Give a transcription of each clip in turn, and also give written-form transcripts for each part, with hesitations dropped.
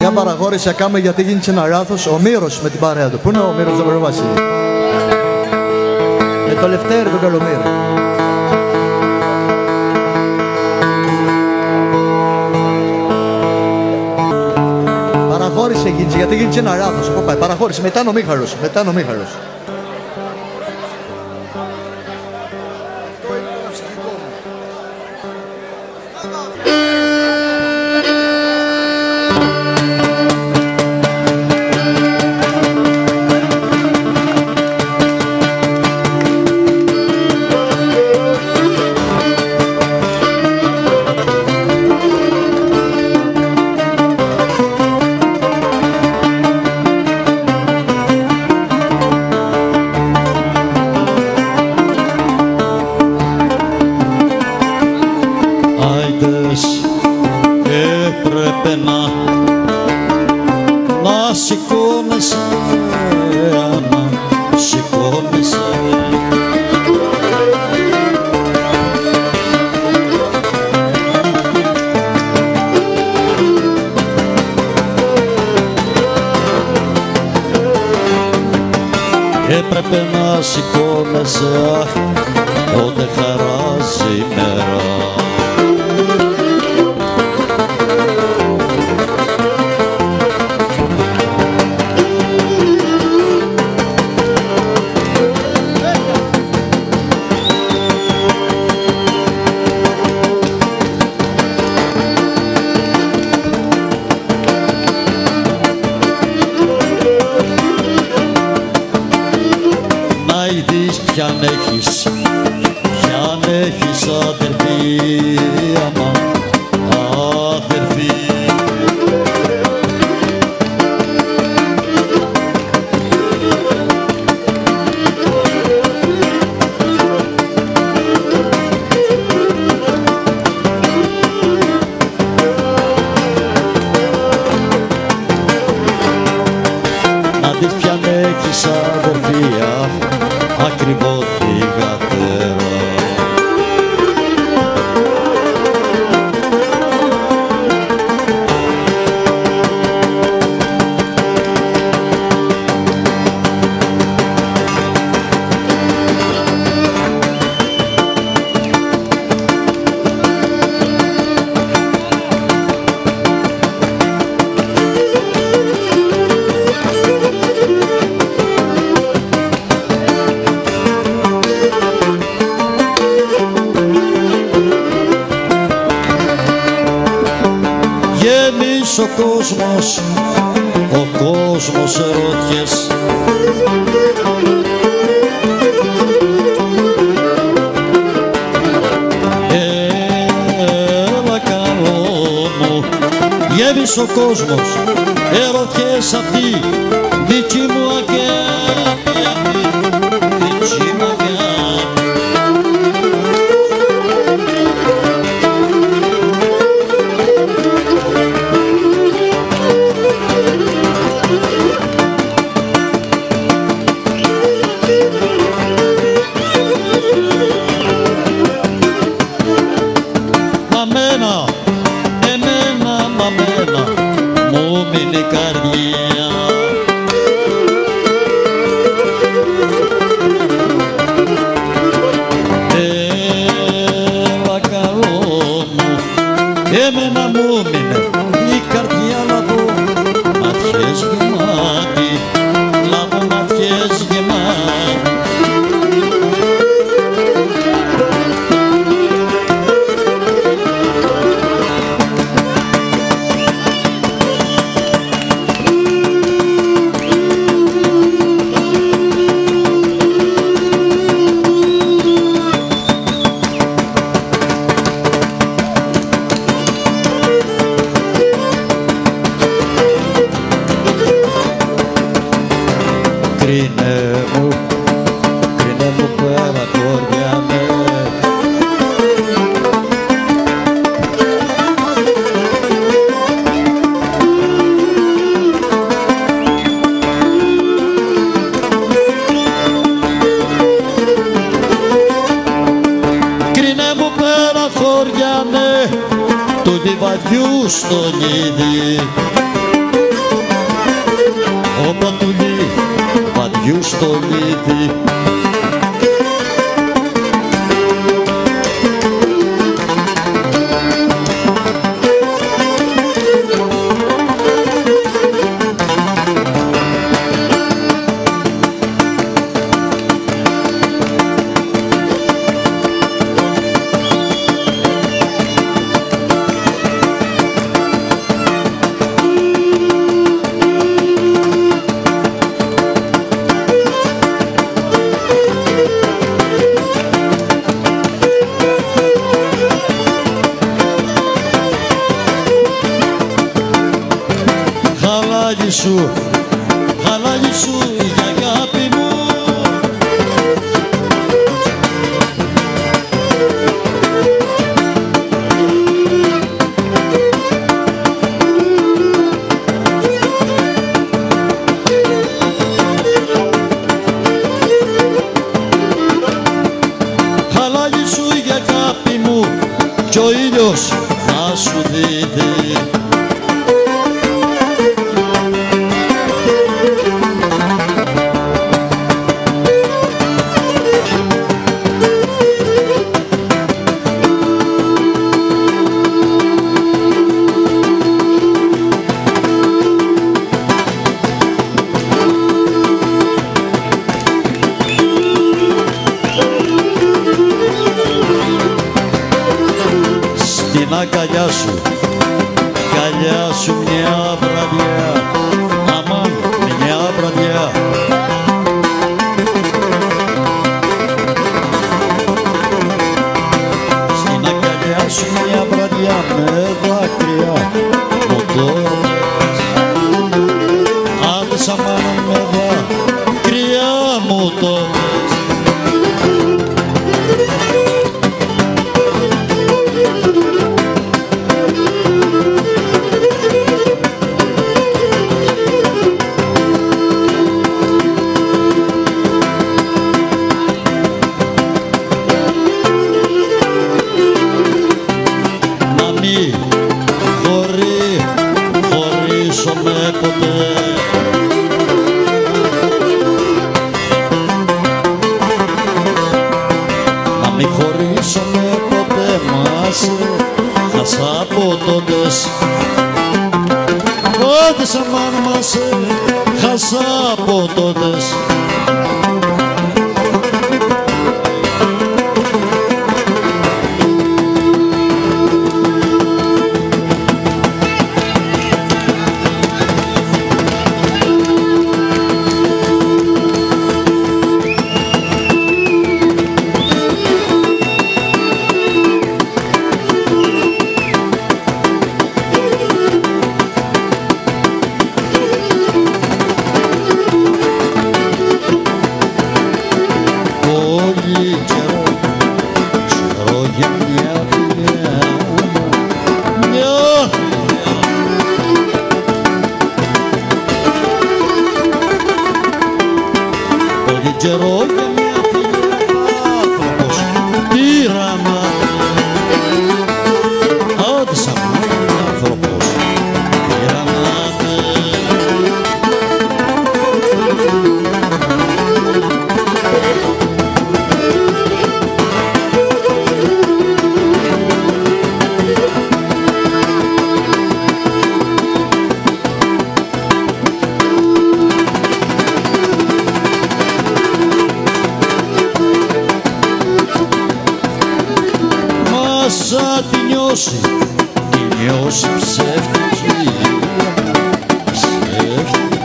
Μια παραχώρηση ακάμε γιατί γίνηκε ένα λάθος. Ο Μύρος με την παρέα του. Πού είναι ο Μύρος Δαβροβασίλη? Με το Λευτέρη τον Καλομύρη. Παραχώρησε γίνηκε γιατί γίνηκε ένα λάθος. Πού πάει? Παραχώρησε. Μετά είναι ο Μίχαλος. Μετά είναι ο Μίχαλος. Έπρεπε να σηκώνεσαι, άμα σηκώνεσαι. Έπρεπε να σηκώνεσαι, όταν χαράζει η μέρα. Ποιαν έχεις αδερφή, άμα αδερφή. Να δεις ποιαν έχεις αδερφή, ακριβώς θυγατέρα. Γέμισε ο κόσμος ερώτιες. Έλα καλό μου, γέμισε ο κόσμος ερώτιες αυτή, δική μου αγάπη, δική μου αγάπη. Εμένα μου μείνει η καρδιά. Έλα καλό μου, εμένα μου μείνει η καρδιά, λαβώ ματιές γεμάτη, λαβώ ματιές γεμάτη. Κρίνε μου πέρα χωριά με. Κρίνε μου πέρα χωριά με, του διβαδιού στο νίδι. πατουλί βαδιού στολίδι. Χαλάλι σου η αγάπη μου. Χαλάλι σου η αγάπη μου κι ο ήλιος να σου δίδει. Στην αγκαλιά σου μια βραδιά, αμάν μια βραδιά. Στην αγκαλιά σου μια βραδιά με δάκρυα μου το λες. Άντες αμάν με δάκρυα μου το λες. Χωρίσομαι ποτέ. Να μη χωρίσομαι ποτέ, μας χάσα από τότες. Τότες αμάν μας χάσα από τότες. Καιρό για μια φιλιά άνθρωπος τύρανα. Άντε σαν άνθρωπος τυραννάται. Μάσα τη νιώσει ψεύτικη, ψεύτικη.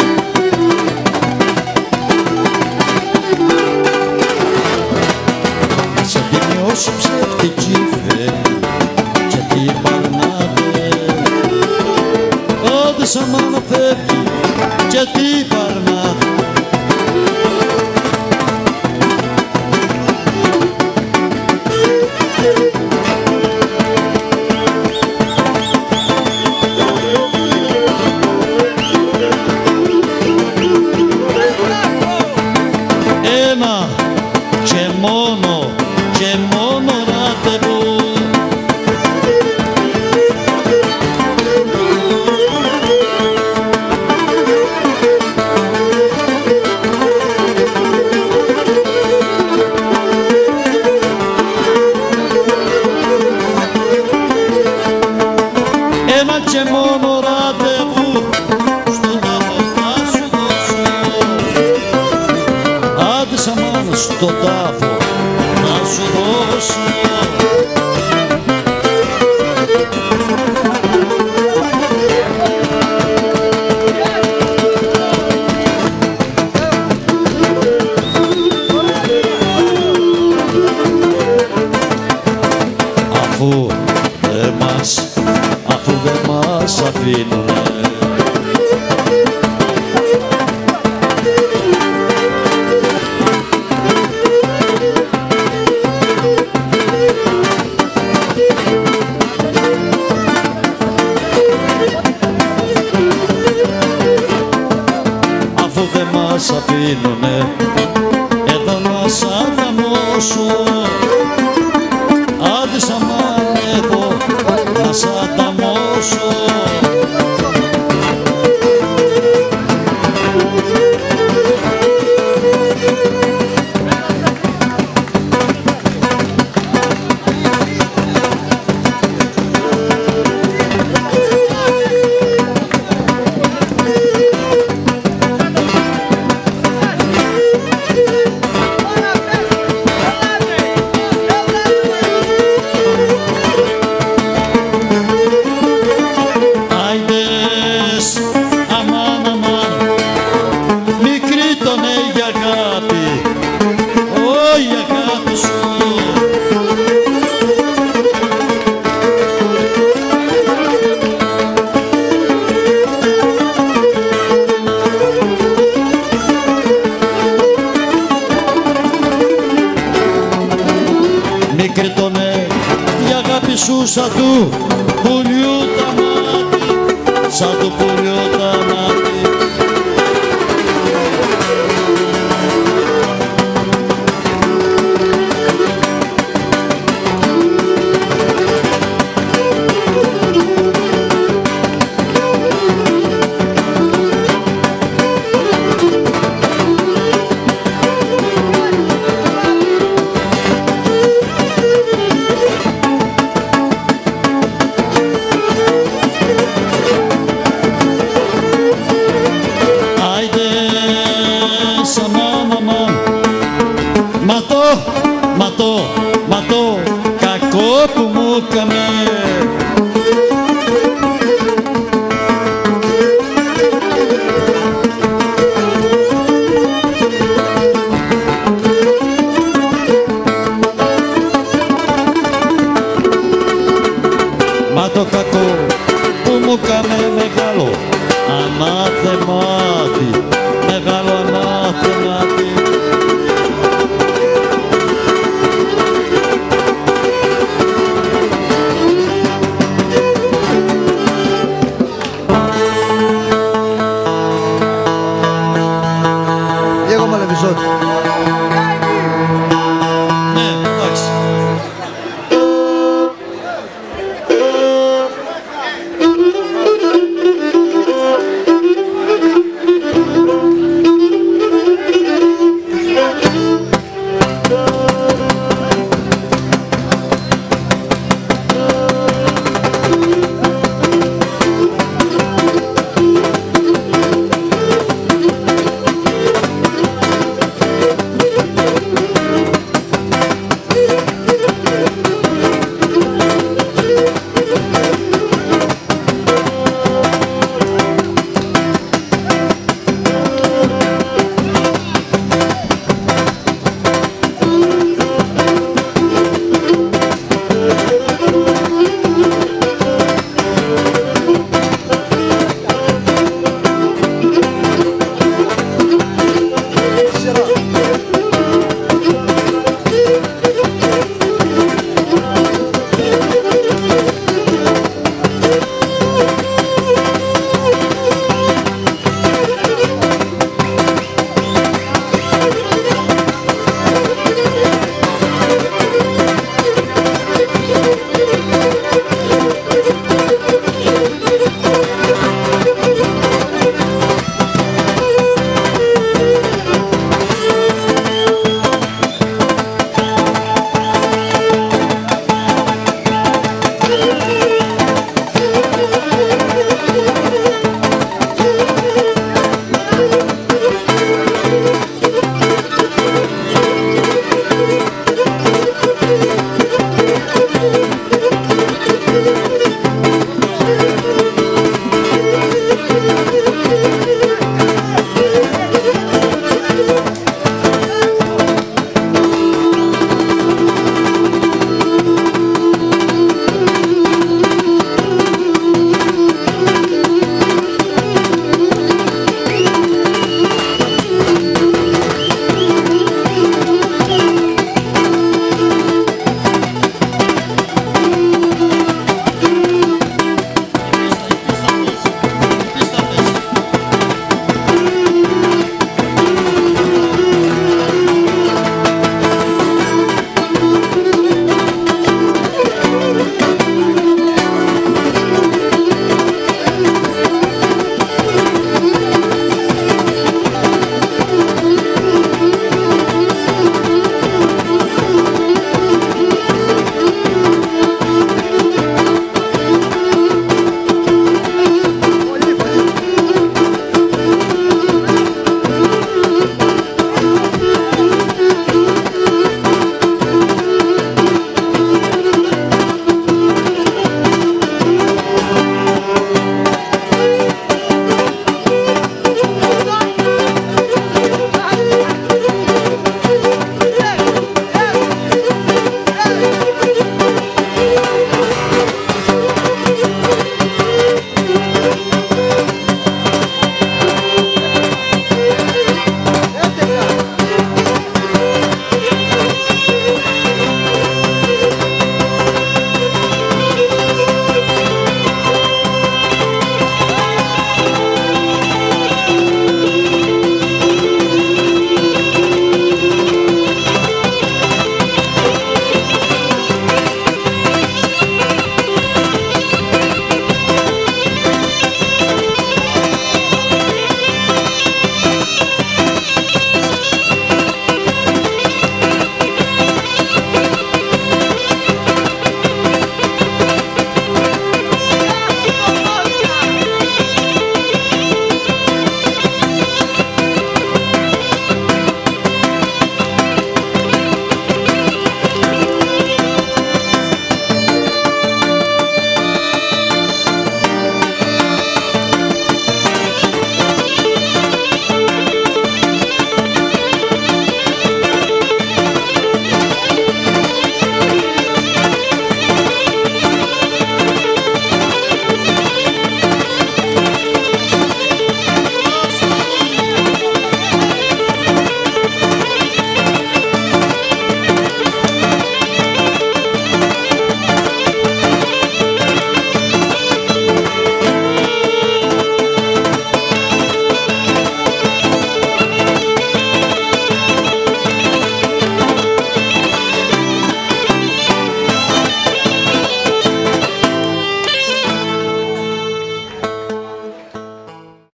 Μάσα τη νιώσει ψεύτικη φεύγει και τι παρνάτε. Άντε σαν μάνα φεύγει και τι παρνάτε. Ένα και μόνο ραντεβού. στον τάφο να σου δώσω. Αφού δεν μας αφήνουνε. Αφού δεν μας αφήνουνε, εδώ να σ' ανταμώσω. Άντε σαν εδώ να σ' ανταμώσω. Μικρή τονέ, η αγάπη σου σαν του πουλιού τα μάτι, σαν του πουλιού τα μάτι. Μα το κακό που μου έκαμε. Μα το κακό που μου έκαμε μεγάλο ανάθεμάτι, μεγάλο ανάθεμάτι. Diego Malevisot.